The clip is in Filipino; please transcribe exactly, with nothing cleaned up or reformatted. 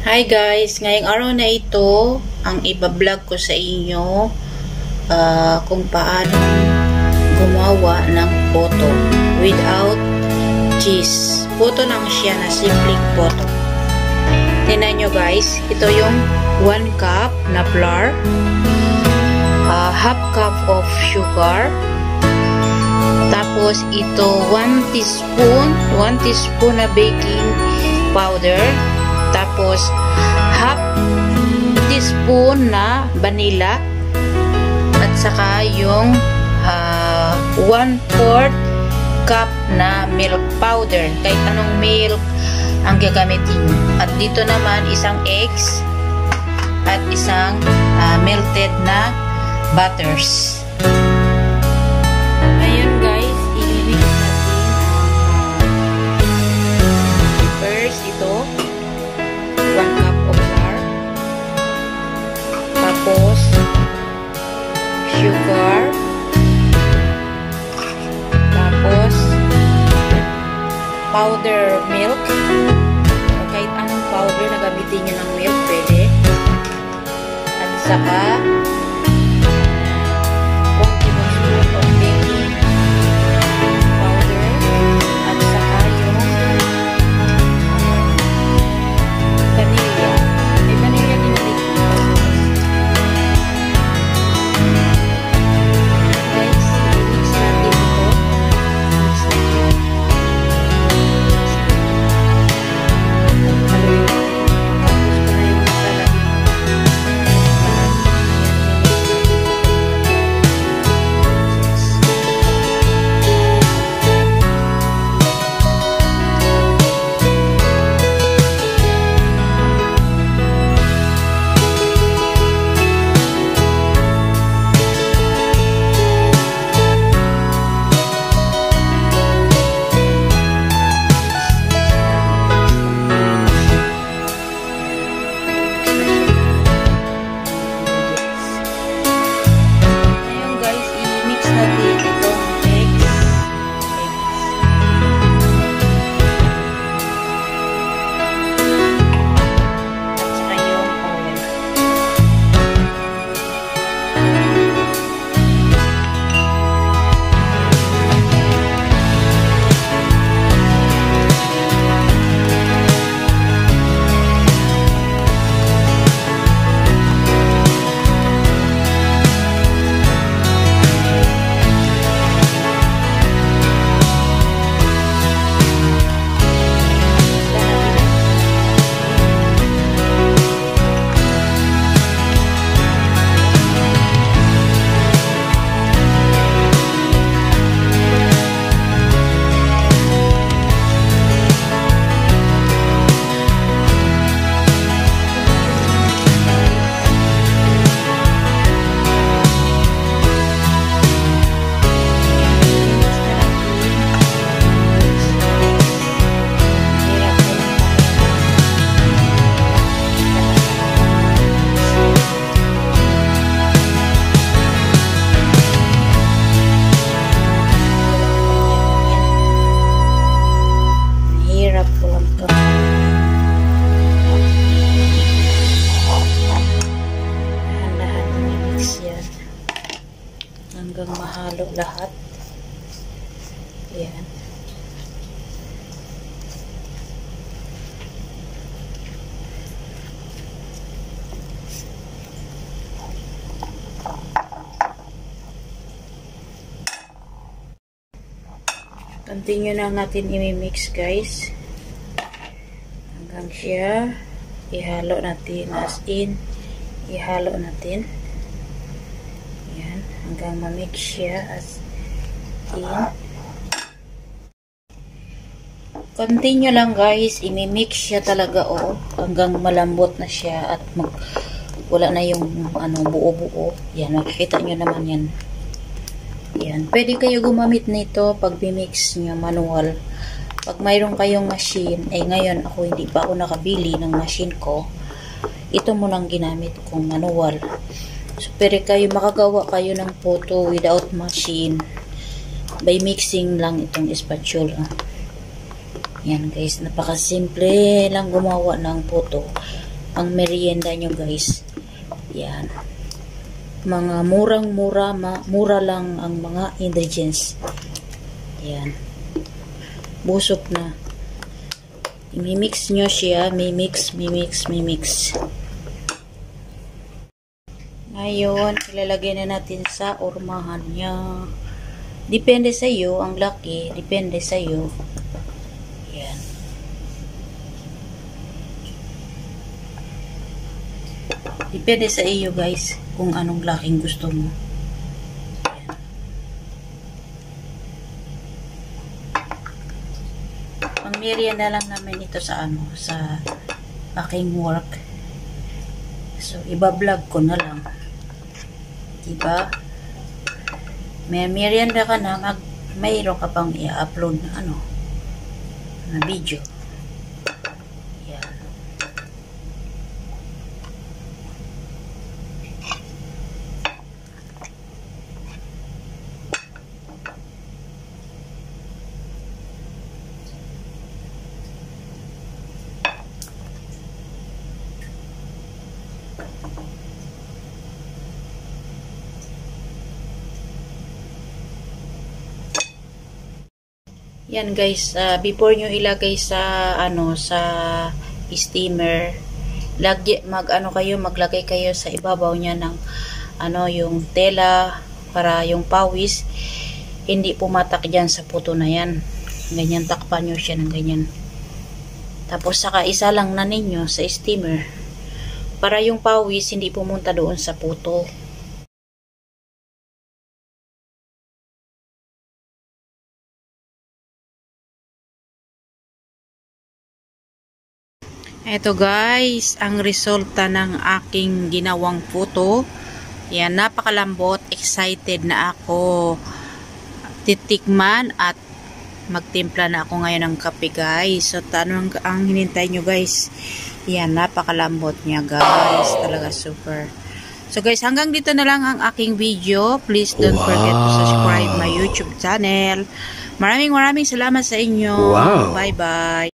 Hi guys! Ngayong araw na ito, ang ibablog ko sa inyo uh, kung paano gumawa ng photo without cheese. Photo lang siya na simpleng photo. Tingnan nyo guys, ito yung one cup na flour, uh, half cup of sugar, tapos ito one teaspoon, one teaspoon na baking powder, tapos half teaspoon na vanilla, at saka yung uh, one fourth cup na milk powder, kahit anong milk ang gagamitin. At dito naman isang eggs at isang uh, melted na butters. Ngayon guys, i-mix natin first ito one cup of flour, tapos sugar, tapos powder milk, kahit anong powder na gamitin nyo ng milk pwede, at saka one tablespoon of baking powder, at saka yung vanilla. May vanilla din dito. Guys, i-mix natin ito. Mix natin. Haluin. Tapos ko na yung masala dito. Hanggang mahalo lahat. Ayan. Continue na natin i-mix guys. Hanggang siya ihalo natin, as in ihalo natin. Hanggang ma-mix siya as in. Continue lang guys, i-mix siya talaga oh, hanggang malambot na siya at mag, wala na yung ano, buo-buo. Yan, makikita nyo naman yan. Yan, pwede kayo gumamit nito pag bimix nyo manual. Pag mayroon kayong machine, eh ngayon ako hindi pa ako nakabili ng machine ko, ito mo lang ginamit kong manual. So, pero kayo makagawa kayo ng photo without machine by mixing lang itong spatula. Yan guys, napakasimple lang gumawa ng photo pang merienda nyo guys. Yan. Mga murang-mura, ma mura lang ang mga ingredients. Yan. Busog na. I-mix nyo siya. Mi-mix, mi-mix, mi-mix. Ngayon, ilalagay na natin sa ormahan niya. Depende sa iyo, ang laki. Depende sa iyo. Yan. Depende sa iyo guys, kung anong laking gusto mo. Yan. Pang merienda lang namin ito sa ano, sa aking work. So, iba-vlog ko na lang. Diba? May merienda ka na, mag, mayroon ka pang i-upload na ano, na video. Yan. Yan guys, uh, before nyo ilagay sa ano sa steamer, lagi mag ano kayo, maglagay kayo sa ibabaw niya ng ano yung tela para yung pawis hindi pumatak diyan sa puto na yan. Ganyan, takpan nyo siya ng ganyan. Tapos saka isa lang na ninyo sa steamer para yung pawis hindi pumunta doon sa puto. Eto guys, ang resulta ng aking ginawang puto. Yan, napakalambot. Excited na ako titikman at magtimpla na ako ngayon ng kape guys. So, tanong ang hinintay nyo guys. Yan, napakalambot niya guys. Talaga super. So guys, hanggang dito na lang ang aking video. Please don't wow. forget to subscribe my YouTube channel. Maraming maraming salamat sa inyo. Wow. Bye bye.